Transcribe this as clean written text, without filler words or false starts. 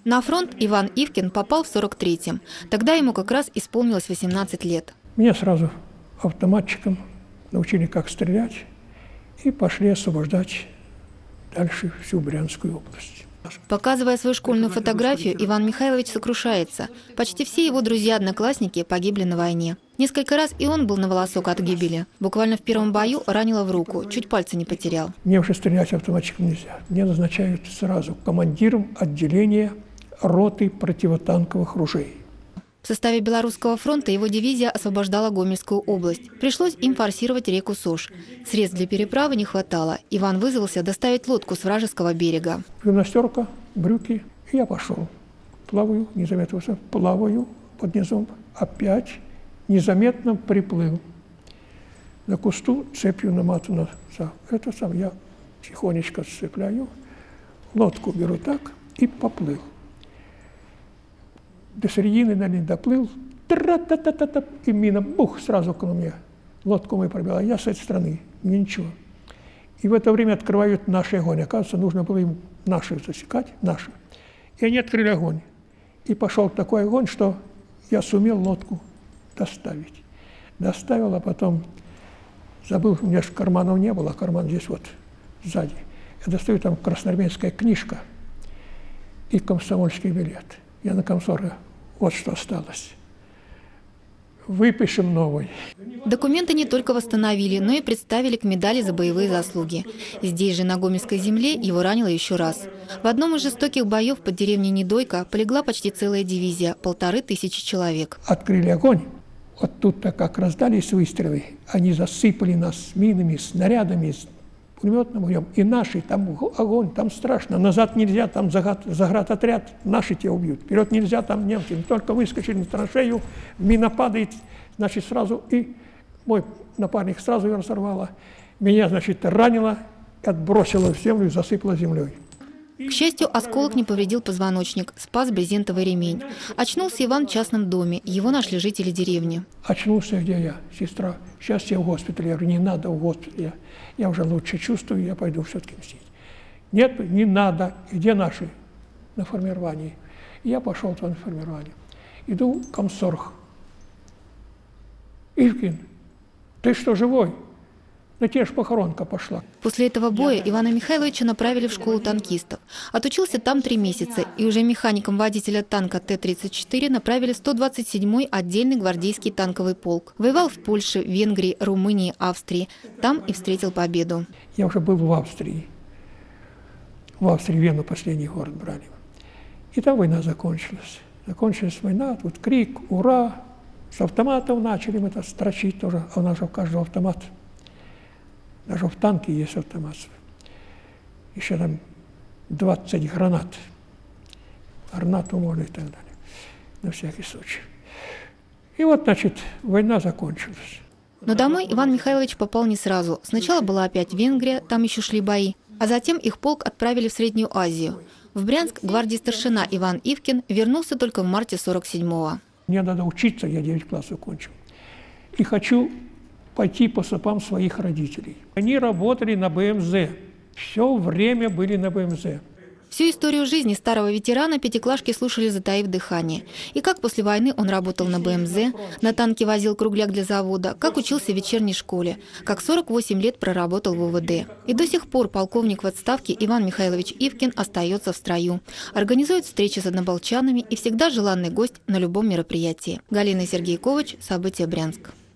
На фронт Иван Ивкин попал в 43-м. Тогда ему как раз исполнилось 18 лет. Меня сразу автоматчиком научили, как стрелять, и пошли освобождать дальше всю Брянскую область. Показывая свою школьную фотографию, Иван Михайлович сокрушается. Почти все его друзья-одноклассники погибли на войне. Несколько раз и он был на волосок от гибели. Буквально в первом бою ранило в руку, чуть пальцы не потерял. Мне уже стрелять автоматчиком нельзя. Мне назначают сразу командиром отделения роты противотанковых ружей. В составе Белорусского фронта его дивизия освобождала Гомельскую область. Пришлось им форсировать реку Сош. Средств для переправы не хватало. Иван вызвался доставить лодку с вражеского берега. Гимнастерка, брюки, и я пошел. Плаваю, незаметно плаваю под низом, опять незаметно приплыл. На кусту цепью наматано. Это сам я тихонечко сцепляю, лодку беру так и поплыл. До середины не доплыл, и мина, бух, сразу около меня. Лодку мы пробила, я с этой стороны, мне ничего. И в это время открывают наши огонь. Оказывается, нужно было им наших засекать, наши. И они открыли огонь. И пошел такой огонь, что я сумел лодку доставить. Доставил, а потом забыл, у меня же карманов не было, карман здесь вот сзади. Я достаю, там красноармейская книжка и комсомольский билет. Я на комсорге. Вот что осталось. Выпишем новый. Документы не только восстановили, но и представили к медали за боевые заслуги. Здесь же, на Гомельской земле, его ранило еще раз. В одном из жестоких боев под деревней Недойка полегла почти целая дивизия, 1500 человек. Открыли огонь. Вот тут-то как раздались выстрелы. Они засыпали нас минами, снарядами, пулеметным огнем. И наши, там огонь, там страшно. Назад нельзя, там заградотряд, наши тебя убьют. Вперед нельзя, там немцы. Только выскочили на траншею, мина падает, значит, сразу, и мой напарник сразу ее разорвало. Меня, значит, ранило, отбросило в землю и засыпало землей. К счастью, осколок не повредил позвоночник, спас брезентовый ремень. Очнулся Иван в частном доме, его нашли жители деревни. Очнулся, где я? Сестра, сейчас я в госпитале. Я говорю, не надо в госпитале. Я уже лучше чувствую, я пойду все-таки мстить. Нет, не надо. Где наши? На формировании. И я пошел на формирование. Иду в комсорг. Ивкин, ты что, живой? На те же похоронка пошла. После этого боя Ивана Михайловича направили в школу танкистов. Отучился там 3 месяца, и уже механиком водителя танка Т-34 направили в 127-й отдельный гвардейский танковый полк. Воевал в Польше, Венгрии, Румынии, Австрии. Там и встретил победу. Я уже был в Австрии. В Австрии Вену последний город брали. И там война закончилась. Закончилась война, тут крик, ура! С автоматов начали мы это строчить тоже, а у нас же у каждого автомат. Даже в танке есть автомат. Еще там 20 гранат. Гранату можно и так далее. На всякий случай. И вот, значит, война закончилась. Но домой Иван Михайлович попал не сразу. Сначала была опять Венгрия, там еще шли бои. А затем их полк отправили в Среднюю Азию. В Брянск гвардии старшина Иван Ивкин вернулся только в марте 47-го. Мне надо учиться, я 9 классов кончил. И хочу пойти по стопам своих родителей. Они работали на БМЗ. Все время были на БМЗ. Всю историю жизни старого ветерана пятиклашки слушали, затаив дыхание. И как после войны он работал на БМЗ, на танке возил кругляк для завода, как учился в вечерней школе, как 48 лет проработал в УВД. И до сих пор полковник в отставке Иван Михайлович Ивкин остается в строю. Организует встречи с однополчанами и всегда желанный гость на любом мероприятии. Галина Сергей Ковач, события Брянск.